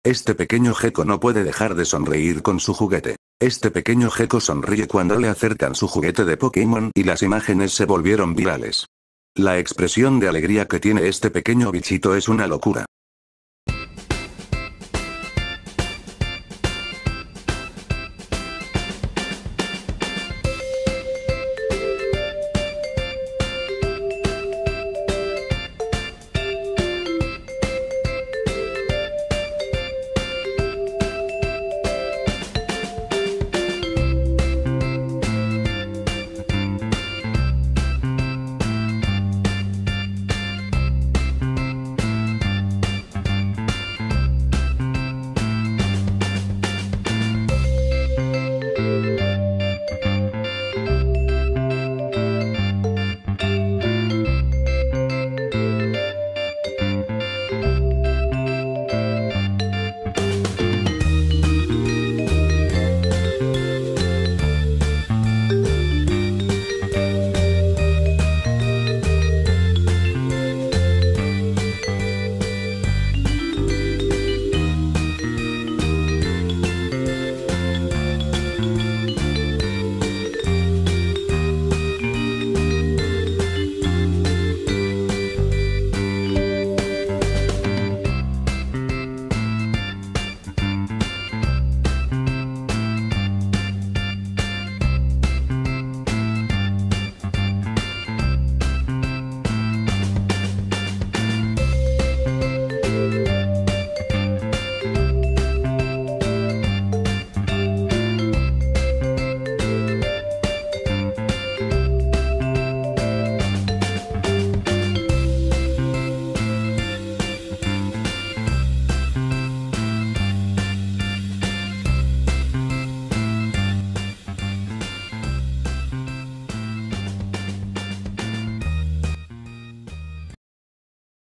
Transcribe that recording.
Este pequeño gecko no puede dejar de sonreír con su juguete. Este pequeño gecko sonríe cuando le acercan su juguete de Pokémon y las imágenes se volvieron virales. La expresión de alegría que tiene este pequeño bichito es una locura.